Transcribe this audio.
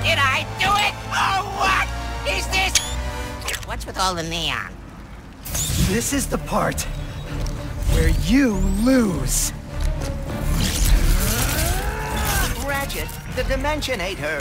Did I do it? Oh, what is this? What's with all the neon? This is the part where you lose. Ratchet, the Dimension ate her.